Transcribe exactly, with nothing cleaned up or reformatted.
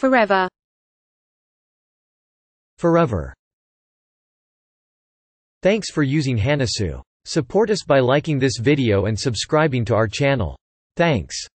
forever. Forever. Thanks for using Hanasu. Support us by liking this video and subscribing to our channel. Thanks.